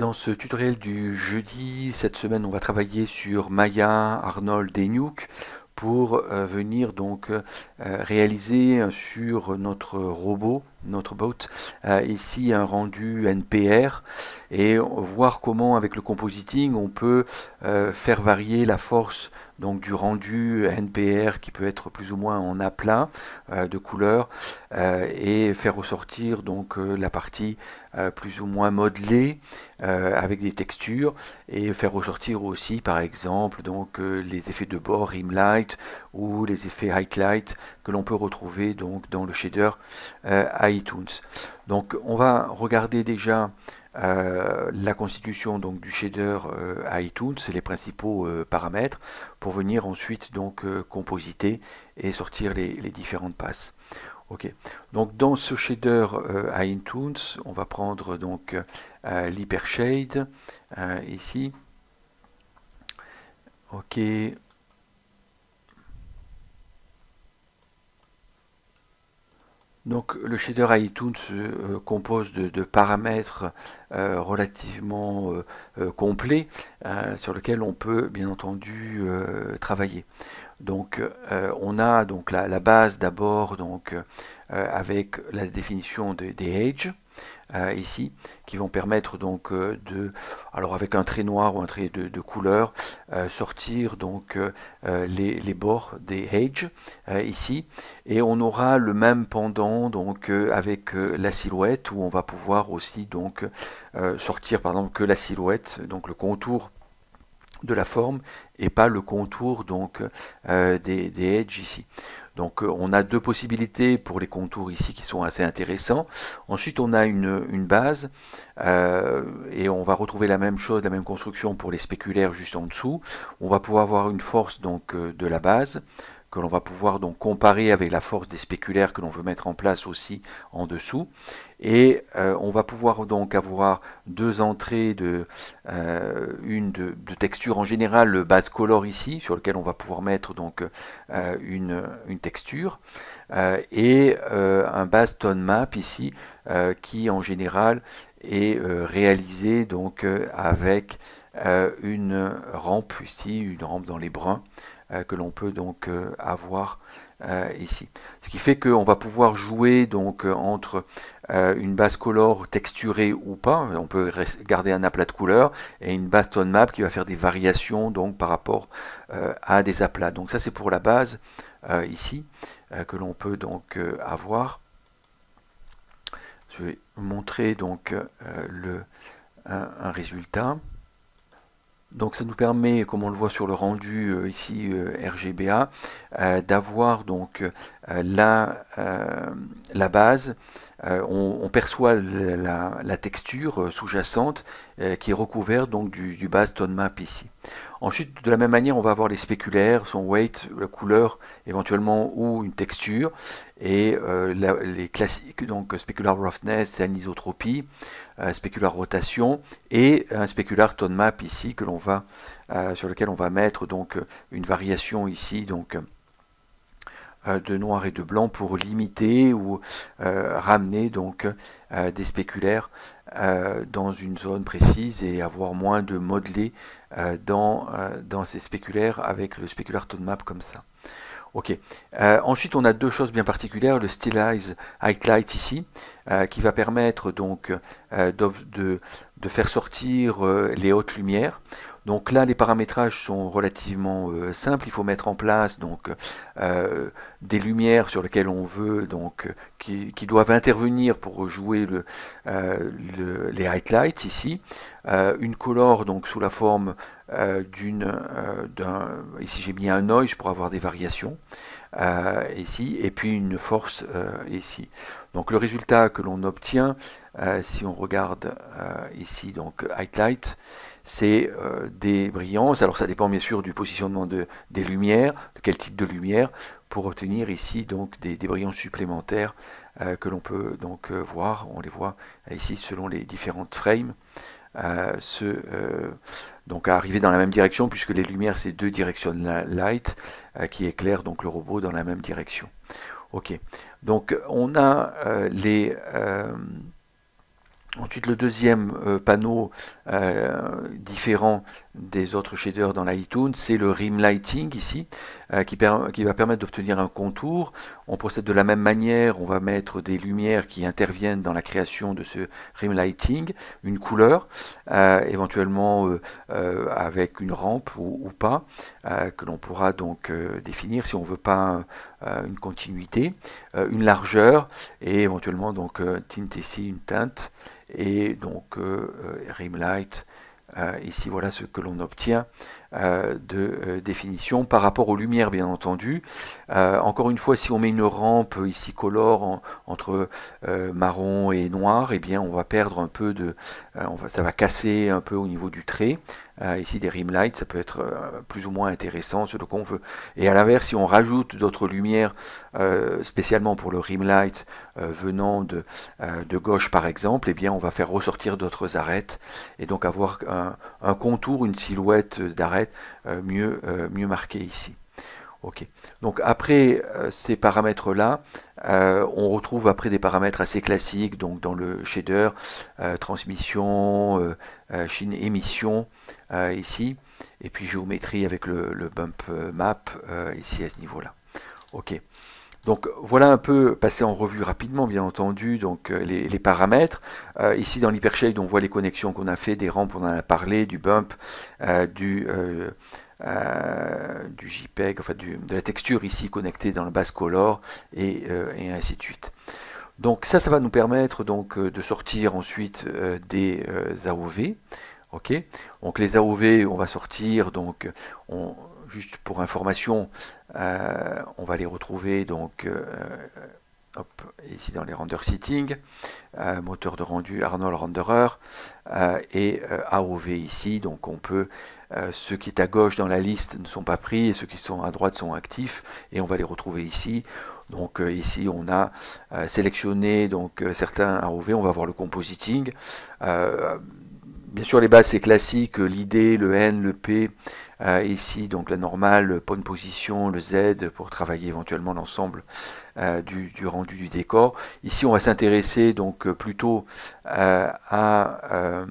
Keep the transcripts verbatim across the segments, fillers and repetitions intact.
Dans ce tutoriel du jeudi, cette semaine, on va travailler sur Maya, Arnold et Nuke pour euh, venir donc euh, réaliser sur notre robot, notre bot, euh, ici un rendu N P R et voir comment avec le compositing on peut euh, faire varier la force donc du rendu N P R qui peut être plus ou moins en aplat euh, de couleur euh, et faire ressortir donc euh, la partie euh, plus ou moins modelée euh, avec des textures et faire ressortir aussi par exemple donc euh, les effets de bord, rim light ou les effets highlight que l'on peut retrouver donc dans le shader euh, iTunes. Donc on va regarder déjà euh, la constitution donc du shader euh, iTunes, c'est les principaux euh, paramètres pour venir ensuite donc euh, compositer et sortir les, les différentes passes. Ok, donc dans ce shader euh, iTunes, on va prendre donc euh, l'hypershade euh, ici. Ok, donc le shader iTunes euh, compose de, de paramètres euh, relativement euh, euh, complets euh, sur lesquels on peut bien entendu euh, travailler. Donc euh, on a donc la, la base d'abord donc euh, avec la définition de, des edges euh, ici qui vont permettre donc euh, de alors avec un trait noir ou un trait de, de couleur euh, sortir donc euh, les, les bords des edges euh, ici et on aura le même pendant donc euh, avec euh, la silhouette où on va pouvoir aussi donc euh, sortir par exemple que la silhouette donc le contour de la forme et pas le contour donc euh, des, des edges ici. Donc euh, on a deux possibilités pour les contours ici qui sont assez intéressants. Ensuite on a une, une base euh, et on va retrouver la même chose, la même construction pour les spéculaires juste en dessous. On va pouvoir avoir une force donc euh, de la base que l'on va pouvoir donc comparer avec la force des spéculaires que l'on veut mettre en place aussi en dessous. Et euh, on va pouvoir donc avoir deux entrées de euh, une de, de, texture en général, le base color ici, sur lequel on va pouvoir mettre donc euh, une, une texture, euh, et euh, un base tone map ici, euh, qui en général est euh, réalisé donc euh, avec euh, une rampe ici, une rampe dans les bruns euh, que l'on peut donc euh, avoir euh, ici. Ce qui fait qu'on va pouvoir jouer donc euh, entre euh, une base color texturée ou pas, on peut garder un aplat de couleur, et une base tone map qui va faire des variations donc par rapport euh, à des aplats. Donc ça c'est pour la base euh, ici euh, que l'on peut donc euh, avoir. Je vais montrer donc euh, le, un, un résultat. Donc ça nous permet, comme on le voit sur le rendu euh, ici euh, R G B A, euh, d'avoir donc euh, la, euh, la base. Euh, on, on, perçoit la, la, la texture euh, sous-jacente euh, qui est recouverte donc du, du base tone map ici. Ensuite, de la même manière, on va avoir les spéculaires, son weight, la couleur éventuellement ou une texture, et euh, la, les classiques, donc specular roughness et anisotropie, euh, specular rotation et un specular tone map ici que l'on va euh, sur lequel on va mettre donc une variation ici donc euh, de noir et de blanc pour limiter ou euh, ramener donc euh, des spéculaires euh, dans une zone précise et avoir moins de modelé euh, dans, euh, dans ces spéculaires avec le specular tone map comme ça. Ok. Euh, ensuite, on a deux choses bien particulières. Le Stylize Highlight ici, euh, qui va permettre donc euh, de, de, de, faire sortir euh, les hautes lumières. Donc là, les paramétrages sont relativement euh, simples. Il faut mettre en place donc euh, des lumières sur lesquelles on veut donc qui, qui doivent intervenir pour jouer le, euh, le, les highlights ici. Euh, une color donc sous la forme euh, d'une euh, d'un ici j'ai mis un noise pour avoir des variations euh, ici et puis une force euh, ici. Donc le résultat que l'on obtient euh, si on regarde euh, ici donc highlight, c'est euh, des brillances. Alors ça dépend bien sûr du positionnement de, des lumières, de quel type de lumière, pour obtenir ici donc des, des brillances supplémentaires euh, que l'on peut donc euh, voir. On les voit ici selon les différentes frames. Euh, se, euh, donc à arriver dans la même direction puisque les lumières c'est deux directions light euh, qui éclairent donc le robot dans la même direction. Ok, donc on a euh, les, euh, Ensuite, le deuxième euh, panneau euh, différent des autres shaders dans l'iTunes, c'est le Rim Lighting ici, euh, qui, per qui va permettre d'obtenir un contour. On procède de la même manière, on va mettre des lumières qui interviennent dans la création de ce Rim Lighting, une couleur, euh, éventuellement euh, euh, avec une rampe ou, ou pas, euh, que l'on pourra donc euh, définir si on ne veut pas euh, une continuité, euh, une largeur et éventuellement donc euh, tint ici, une teinte. Et donc euh, Rimlight, euh, ici voilà ce que l'on obtient euh, de euh, définition par rapport aux lumières bien entendu. Euh, encore une fois, si on met une rampe ici color en, entre euh, marron et noir, eh bien on va perdre un peu de, euh, on va, ça va casser un peu au niveau du trait. Euh, ici des rimlights, ça peut être euh, plus ou moins intéressant ce qu'on veut. Et à l'inverse, si on rajoute d'autres lumières euh, spécialement pour le rimlight euh, venant de, euh, de gauche par exemple, eh bien on va faire ressortir d'autres arêtes et donc avoir un, un contour, une silhouette d'arête euh, mieux, euh, mieux marquée ici. Ok. Donc après euh, ces paramètres-là, euh, on retrouve après des paramètres assez classiques, donc dans le shader, euh, transmission, euh, euh, Chine émission euh, ici, et puis géométrie avec le, le bump map euh, ici à ce niveau-là. Ok. Donc voilà un peu passé en revue rapidement, bien entendu, donc euh, les, les paramètres. Euh, ici dans l'hypershade, on voit les connexions qu'on a fait, des rampes, on en a parlé, du bump, euh, du, euh, euh, du JPEG, enfin du, de la texture ici connectée dans le base color et, euh, et ainsi de suite. Donc ça, ça va nous permettre donc euh, de sortir ensuite euh, des euh, A O V. Ok. Donc les A O V, on va sortir donc on, juste pour information, euh, on va les retrouver donc euh, hop, ici dans les render settings, euh, moteur de rendu Arnold Renderer euh, et euh, A O V ici. Donc on peut euh, ceux qui sont à gauche dans la liste ne sont pas pris et ceux qui sont à droite sont actifs et on va les retrouver ici. Donc euh, ici on a euh, sélectionné donc euh, certains A O V, on va voir le compositing. Euh, Bien sûr, les bases c'est classique, l'I D, le N, le P, euh, ici donc la normale, le point de position, le Z pour travailler éventuellement l'ensemble euh, du, du rendu du décor. Ici, on va s'intéresser donc plutôt euh, à, euh,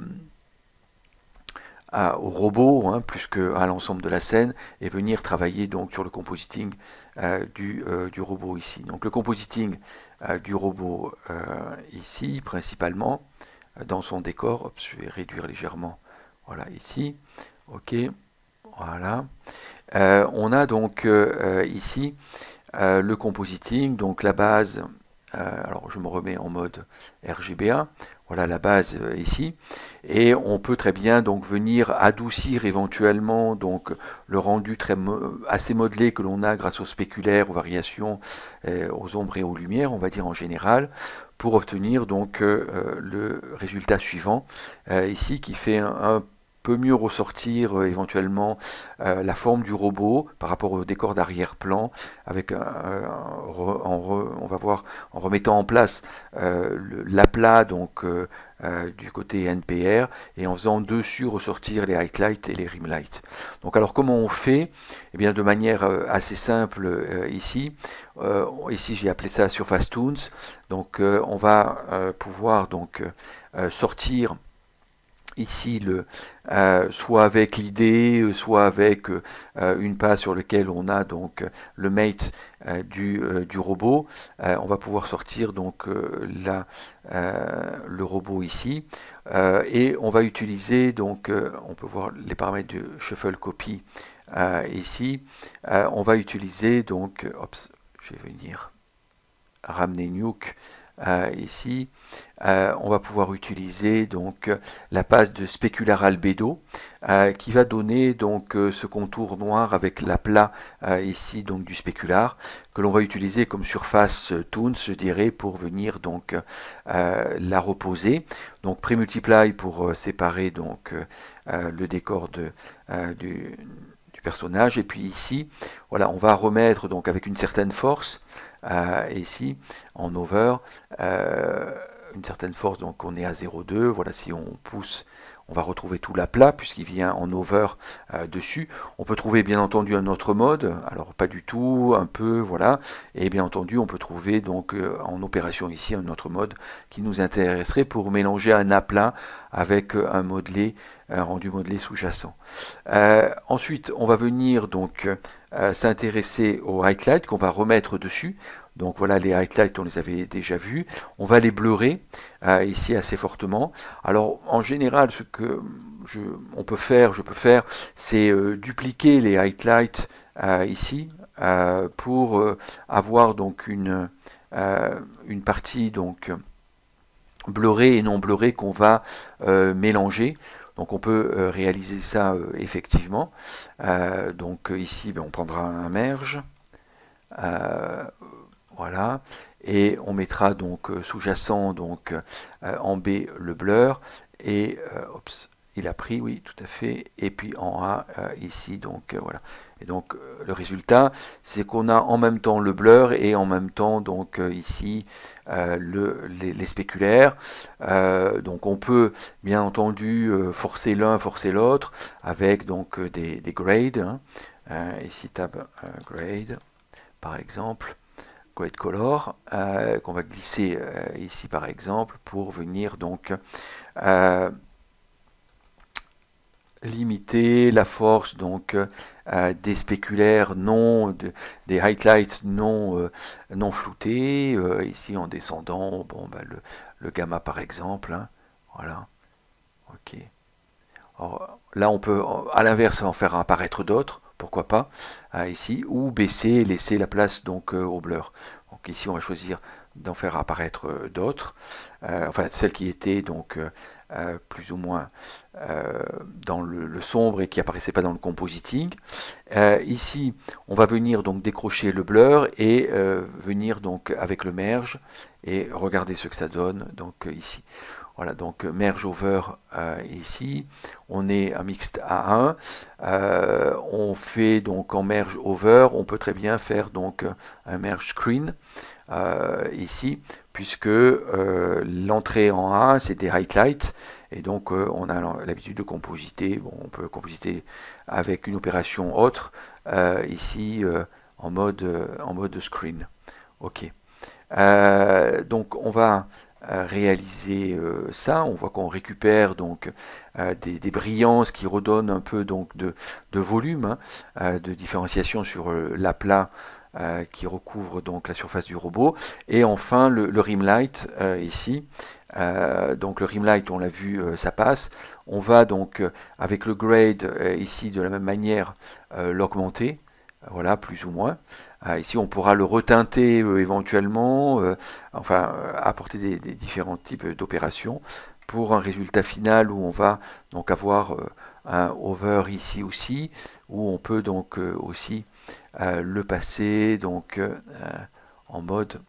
à, au robot hein, plus qu'à l'ensemble de la scène et venir travailler donc sur le compositing euh, du, euh, du robot ici. Donc le compositing euh, du robot euh, ici principalement dans son décor. Hop, je vais réduire légèrement. Voilà, ici. Ok, voilà. Euh, on a donc euh, ici euh, le compositing, donc la base. Euh, alors je me remets en mode R G B A. Voilà la base euh, ici. Et on peut très bien donc venir adoucir éventuellement donc le rendu très mo assez modelé que l'on a grâce aux spéculaires, aux variations, euh, aux ombres et aux lumières, on va dire en général, pour obtenir donc euh, le résultat suivant euh, ici qui fait un, un peu mieux ressortir euh, éventuellement euh, la forme du robot par rapport au décor d'arrière-plan avec un, un, en re, on va voir en remettant en place euh, l'aplat donc euh, euh, du côté N P R et en faisant dessus ressortir les highlights et les rimlights. Donc alors comment on fait? Eh bien de manière euh, assez simple euh, ici. Euh, ici j'ai appelé ça Surface Toons. Donc euh, on va euh, pouvoir donc euh, sortir ici le, euh, soit avec l'idée, soit avec euh, une page sur laquelle on a donc le mate euh, du, euh, du robot. Euh, on va pouvoir sortir donc euh, la, euh, le robot ici euh, et on va utiliser donc euh, on peut voir les paramètres du shuffle copy euh, ici. Euh, on va utiliser donc, ops, je vais venir ramener Nuke euh, ici. Euh, on va pouvoir utiliser donc la passe de Specular Albedo euh, qui va donner donc euh, ce contour noir avec l'aplat euh, ici donc du spécular que l'on va utiliser comme surface toons je dirais pour venir donc euh, la reposer. Donc pré-multiply pour euh, séparer donc euh, le décor de, euh, du, du personnage et puis ici voilà on va remettre donc avec une certaine force euh, ici en over euh, une certaine force, donc on est à zéro virgule deux, voilà si on pousse, on va retrouver tout l'aplat puisqu'il vient en over euh, dessus. On peut trouver bien entendu un autre mode, alors pas du tout, un peu, voilà. Et bien entendu, on peut trouver donc euh, en opération ici un autre mode qui nous intéresserait pour mélanger un aplat avec euh, un modelé, un rendu modelé sous-jacent. Euh, ensuite, on va venir donc euh, s'intéresser aux highlights qu'on va remettre dessus. Donc voilà, les highlights, on les avait déjà vus. On va les bleurer euh, ici assez fortement. Alors en général, ce que je, on peut faire, je peux faire, c'est euh, dupliquer les highlights euh, ici euh, pour euh, avoir donc une, euh, une partie donc bleurer et non bleurer qu'on va euh, mélanger. Donc on peut euh, réaliser ça euh, effectivement. Euh, donc ici, ben, on prendra un merge. Euh, voilà. Et on mettra donc euh, sous-jacent donc euh, en B le blur. Et euh, oups, il a pris, oui, tout à fait. Et puis en A, euh, ici, donc euh, voilà. Et donc euh, le résultat, c'est qu'on a en même temps le blur et en même temps donc euh, ici euh, le, les, les spéculaires. Euh, donc on peut bien entendu euh, forcer l'un, forcer l'autre avec donc euh, des, des grades. Hein. Euh, ici tab euh, grade par exemple. Grade color euh, qu'on va glisser euh, ici par exemple pour venir donc euh, limiter la force donc euh, des spéculaires non de, des highlights non euh, non floutés euh, ici en descendant bon bah, le, le gamma par exemple hein, voilà ok. Alors, là on peut à l'inverse en faire apparaître d'autres pourquoi pas euh, ici ou baisser et laisser la place donc euh, au blur. Donc ici on va choisir d'en faire apparaître euh, d'autres euh, enfin celles qui étaient donc euh, euh, plus ou moins euh, dans le, le sombre et qui apparaissaient pas dans le compositing. Euh, ici, on va venir donc décrocher le blur et euh, venir donc avec le merge et regarder ce que ça donne donc euh, ici. Voilà, donc merge over euh, ici, on est à mixte A un, euh, on fait donc en merge over, on peut très bien faire donc un merge screen euh, ici, puisque euh, l'entrée en A c'est des highlights, et donc euh, on a l'habitude de compositer, bon, on peut compositer avec une opération autre, euh, ici euh, en, mode, euh, en mode screen. Ok. Euh, donc on va réaliser euh, ça, on voit qu'on récupère donc euh, des, des brillances qui redonnent un peu donc de, de volume, hein, euh, de différenciation sur euh, l'aplat euh, qui recouvre donc la surface du robot, et enfin le, le rimlight euh, ici. Euh, donc le rimlight, on l'a vu, euh, ça passe. On va donc euh, avec le grade euh, ici de la même manière euh, l'augmenter, voilà, plus ou moins. Euh, ici, on pourra le reteinter euh, éventuellement, euh, enfin, euh, apporter des, des différents types d'opérations pour un résultat final où on va donc avoir euh, un over ici aussi, où on peut donc euh, aussi euh, le passer donc euh, en mode,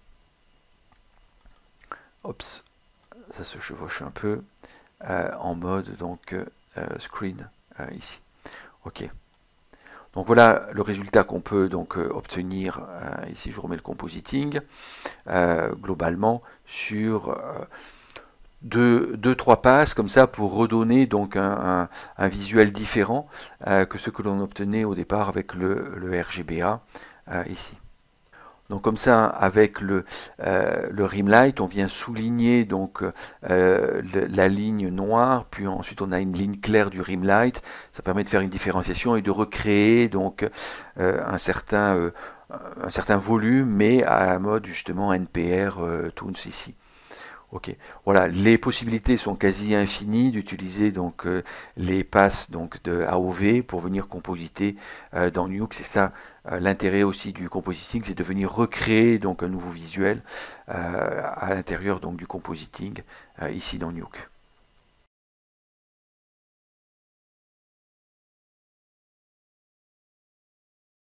ops, ça se chevauche un peu, euh, en mode donc euh, screen euh, ici. Ok. Donc voilà le résultat qu'on peut donc euh, obtenir, euh, ici je remets le compositing, euh, globalement sur euh, deux, deux, trois passes comme ça pour redonner donc un, un, un visuel différent euh, que ce que l'on obtenait au départ avec le, le R G B A euh, ici. Donc comme ça, avec le, euh, le rimlight, on vient souligner donc euh, le, la ligne noire, puis ensuite on a une ligne claire du rimlight. Ça permet de faire une différenciation et de recréer donc euh, un certain euh, un certain volume, mais à la mode justement N P R euh, Toons ici. Ok, voilà, les possibilités sont quasi infinies d'utiliser donc euh, les passes donc de A O V pour venir compositer euh, dans Nuke. C'est ça euh, l'intérêt aussi du compositing, c'est de venir recréer donc un nouveau visuel euh, à l'intérieur donc du compositing euh, ici dans Nuke.